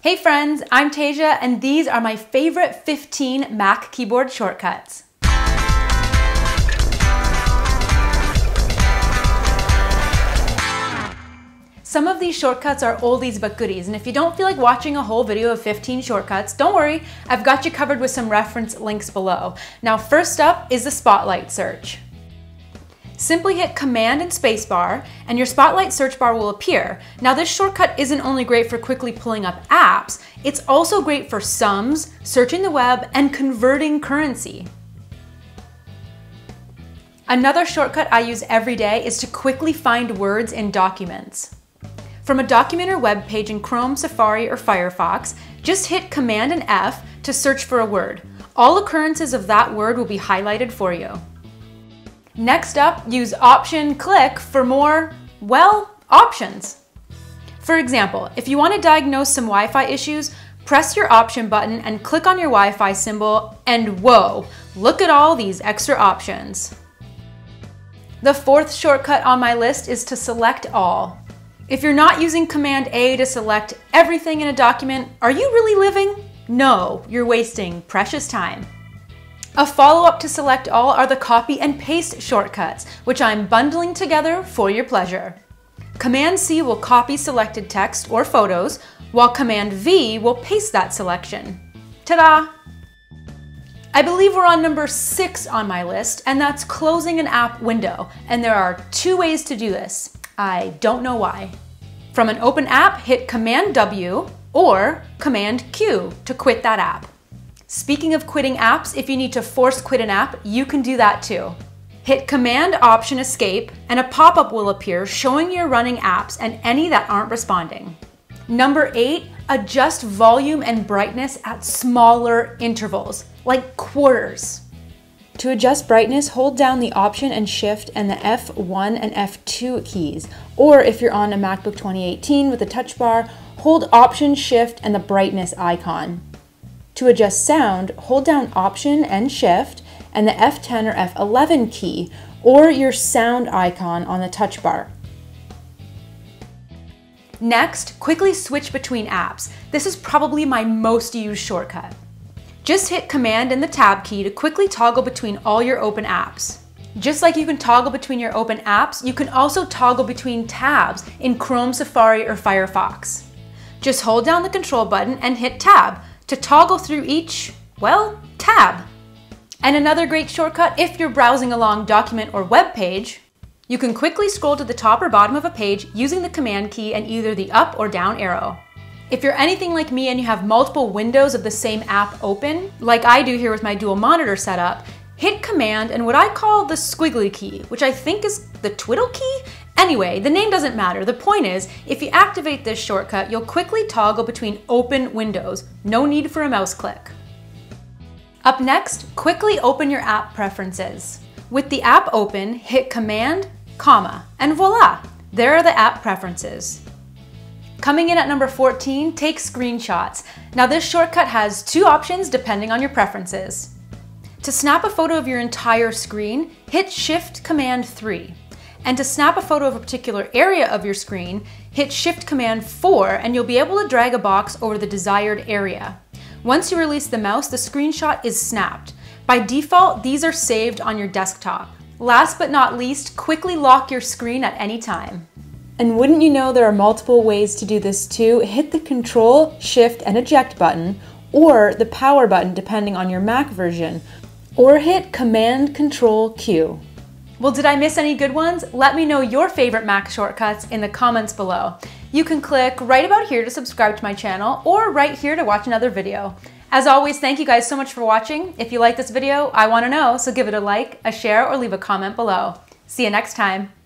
Hey friends, I'm Tasia, and these are my favorite 15 Mac keyboard shortcuts. Some of these shortcuts are oldies but goodies, and if you don't feel like watching a whole video of 15 shortcuts, don't worry, I've got you covered with some reference links below. Now first up is the Spotlight search. Simply hit Command and Spacebar, and your Spotlight search bar will appear. Now this shortcut isn't only great for quickly pulling up apps, it's also great for sums, searching the web, and converting currency. Another shortcut I use every day is to quickly find words in documents. From a document or web page in Chrome, Safari, or Firefox, just hit Command and F to search for a word. All occurrences of that word will be highlighted for you. Next up, use Option-Click for more, well, options. For example, if you want to diagnose some Wi-Fi issues, press your Option button and click on your Wi-Fi symbol, and whoa, look at all these extra options. The fourth shortcut on my list is to select all. If you're not using Command A to select everything in a document, are you really living? No, you're wasting precious time. A follow-up to select all are the copy and paste shortcuts, which I'm bundling together for your pleasure. Command C will copy selected text or photos, while Command V will paste that selection. Ta-da! I believe we're on number 6 on my list, and that's closing an app window, and there are 2 ways to do this. I don't know why. From an open app, hit Command W or Command Q to quit that app. Speaking of quitting apps, if you need to force quit an app, you can do that too. Hit Command Option Escape and a pop-up will appear showing you're running apps and any that aren't responding. Number 8, adjust volume and brightness at smaller intervals, like quarters. To adjust brightness, hold down the Option and Shift and the F1 and F2 keys. Or if you're on a MacBook 2018 with a touch bar, hold Option, Shift, and the brightness icon. To adjust sound, hold down Option and Shift and the F10 or F11 key, or your sound icon on the touch bar. Next, quickly switch between apps. This is probably my most used shortcut. Just hit Command and the Tab key to quickly toggle between all your open apps. Just like you can toggle between your open apps, you can also toggle between tabs in Chrome, Safari, or Firefox. Just hold down the Control button and hit Tab to toggle through each, well, tab. And another great shortcut, if you're browsing along document or web page, you can quickly scroll to the top or bottom of a page using the Command key and either the up or down arrow. If you're anything like me and you have multiple windows of the same app open, like I do here with my dual monitor setup, hit Command and what I call the squiggly key, which I think is the twiddle key? Anyway, the name doesn't matter. The point is, if you activate this shortcut, you'll quickly toggle between open windows. No need for a mouse click. Up next, quickly open your app preferences. With the app open, hit Command, comma, and voila, there are the app preferences. Coming in at number 14, take screenshots. Now this shortcut has 2 options depending on your preferences. To snap a photo of your entire screen, hit Shift Command 3. And to snap a photo of a particular area of your screen, hit Shift Command 4 and you'll be able to drag a box over the desired area. Once you release the mouse, the screenshot is snapped. By default, these are saved on your desktop. Last but not least, quickly lock your screen at any time. And wouldn't you know there are multiple ways to do this too? Hit the Control, Shift, and Eject button, or the Power button depending on your Mac version, or hit Command Control Q. Well, did I miss any good ones? Let me know your favorite Mac shortcuts in the comments below. You can click right about here to subscribe to my channel, or right here to watch another video. As always, thank you guys so much for watching. If you like this video, I want to know, so give it a like, a share, or leave a comment below. See you next time.